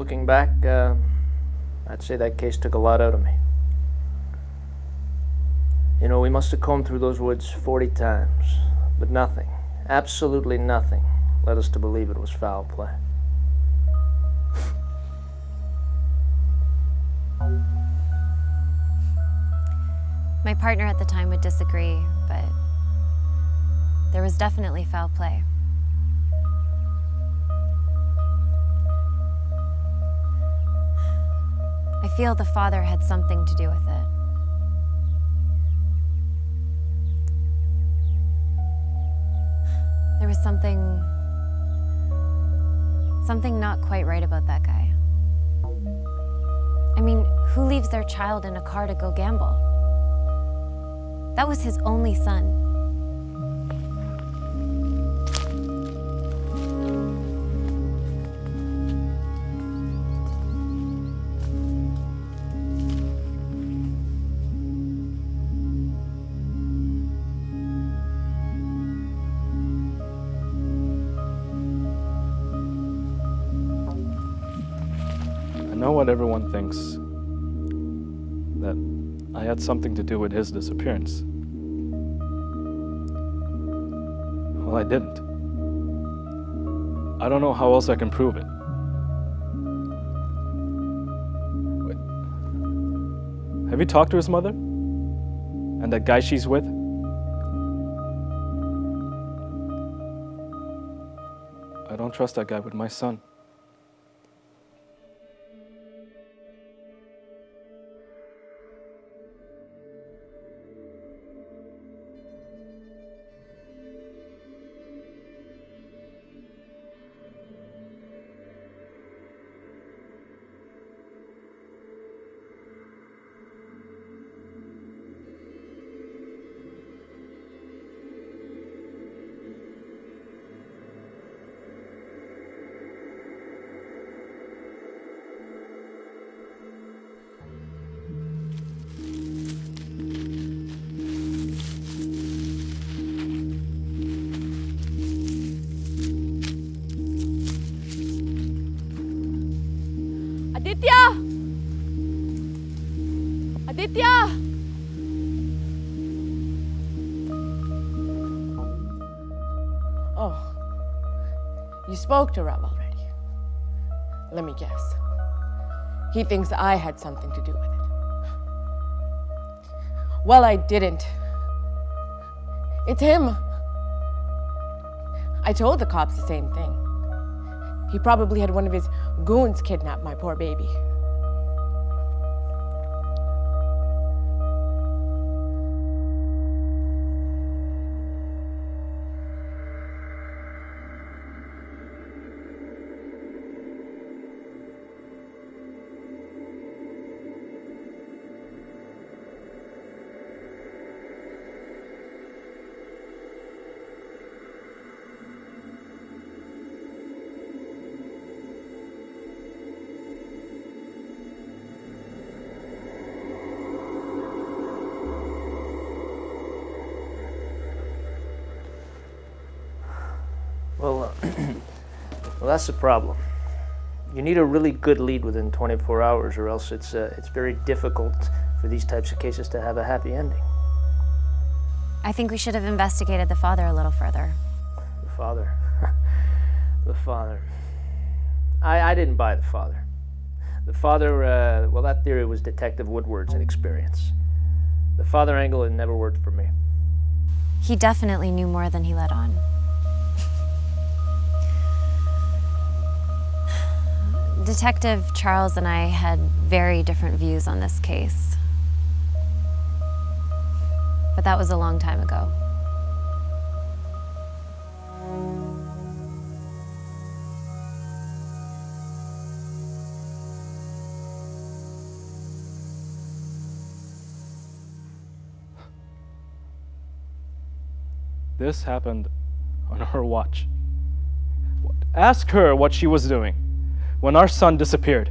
Looking back, I'd say that case took a lot out of me. You know, we must have combed through those woods 40 times, but nothing, absolutely nothing, led us to believe it was foul play. My partner at the time would disagree, but there was definitely foul play. I feel the father had something to do with it. There was something not quite right about that guy. I mean, who leaves their child in a car to go gamble? That was his only son. I know what everyone thinks, that I had something to do with his disappearance. Well, I didn't. I don't know how else I can prove it. Wait. Have you talked to his mother? And that guy she's with? I don't trust that guy with my son. Aditya! Aditya! Oh, you spoke to Rav already. Let me guess. He thinks I had something to do with it. Well, I didn't. It's him. I told the cops the same thing. He probably had one of his goons kidnap my poor baby. Well, that's the problem. You need a really good lead within 24 hours, or else it's very difficult for these types of cases to have a happy ending. I think we should have investigated the father a little further. The father. The father. I didn't buy the father. The father, well, that theory was Detective Woodward's inexperience. The father angle had never worked for me. He definitely knew more than he let on. Detective Charles and I had very different views on this case. But that was a long time ago. This happened on her watch. Ask her what she was doing when our son disappeared.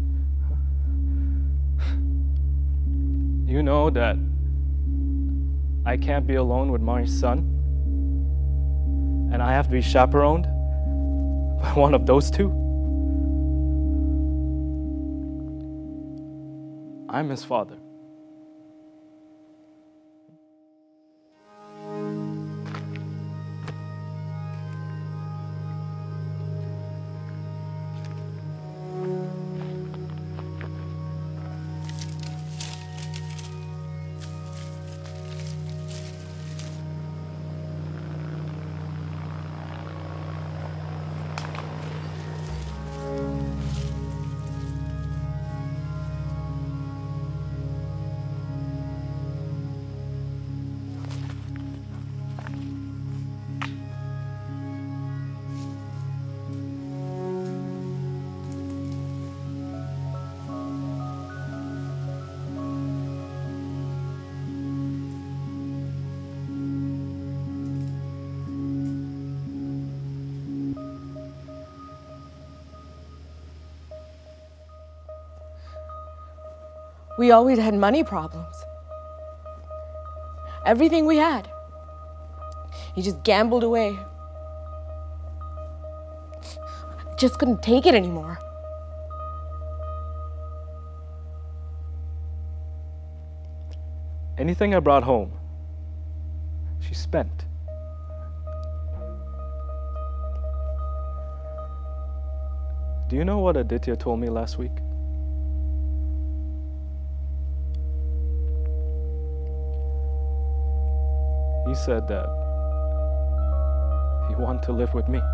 You know that I can't be alone with my son, and I have to be chaperoned by one of those two. I'm his father. We always had money problems. Everything we had. He just gambled away. Just couldn't take it anymore. Anything I brought home, she spent. Do you know what Aditya told me last week? He said that he wanted to live with me.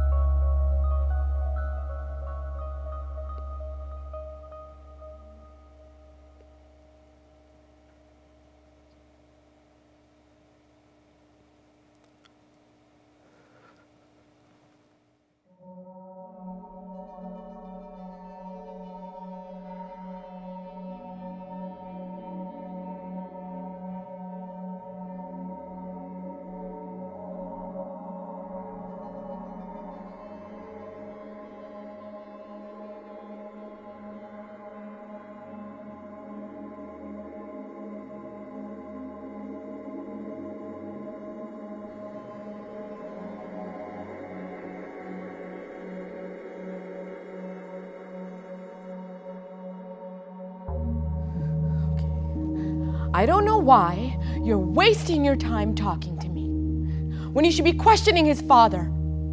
I don't know why you're wasting your time talking to me when you should be questioning his father.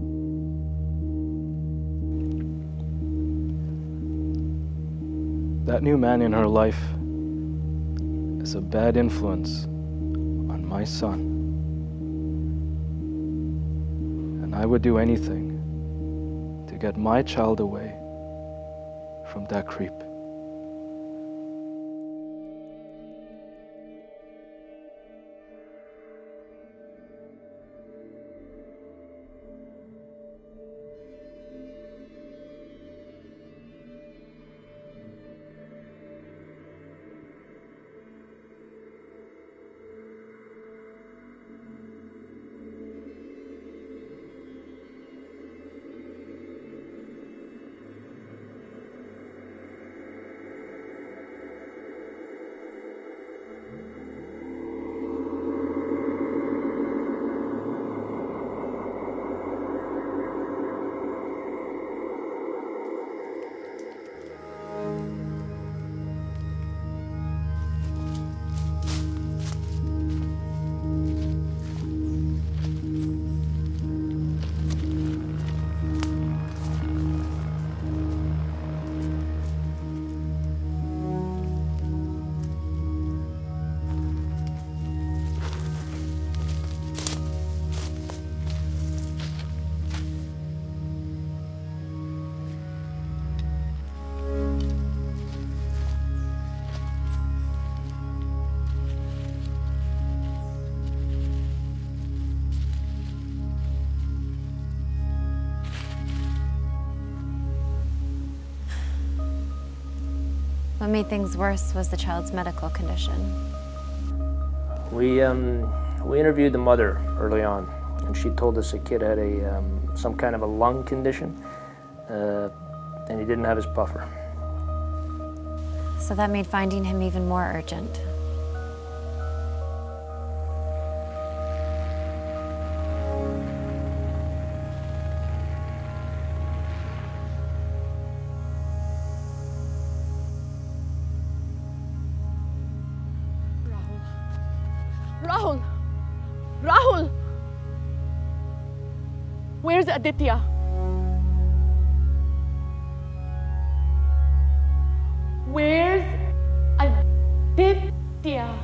That new man in her life is a bad influence on my son. And I would do anything to get my child away from that creep. What made things worse was the child's medical condition. We interviewed the mother early on, and she told us the kid had some kind of a lung condition, and he didn't have his buffer. So that made finding him even more urgent. Where's Aditya? Where's Aditya?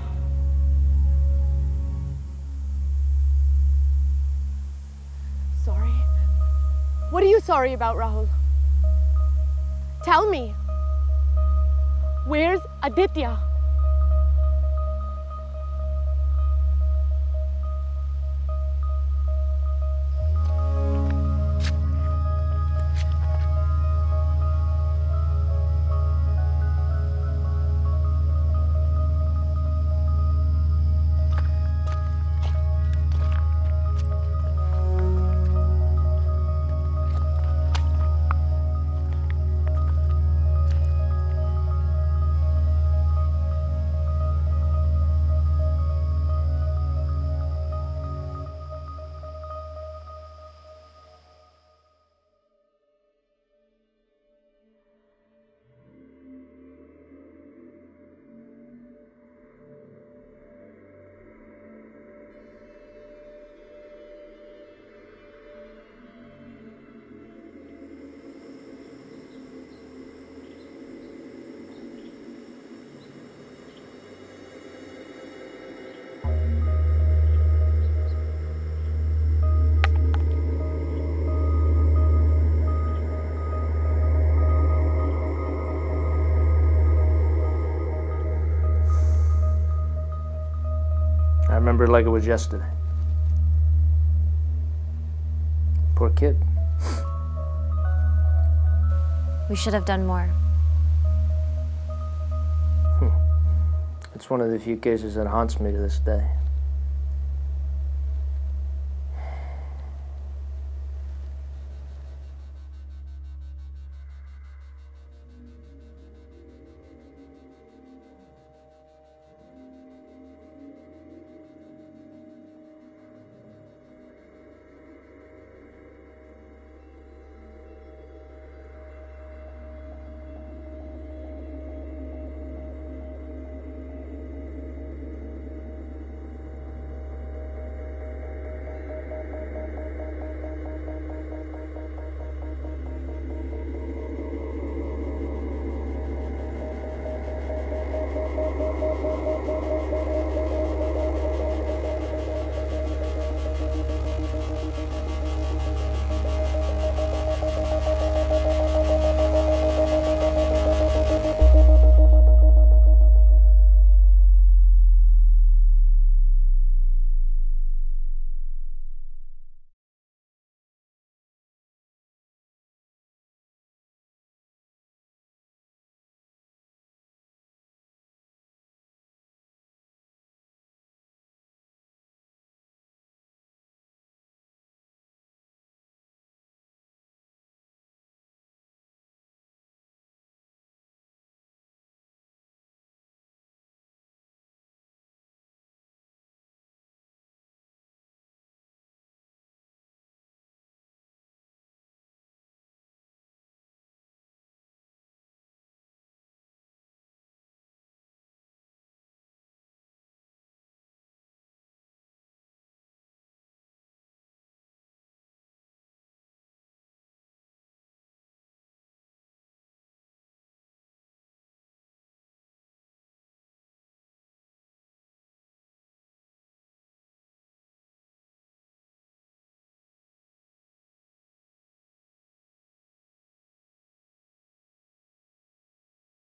Sorry? What are you sorry about, Rahul? Tell me. Where's Aditya? I remember it like it was yesterday. Poor kid. We should have done more. It's one of the few cases that haunts me to this day.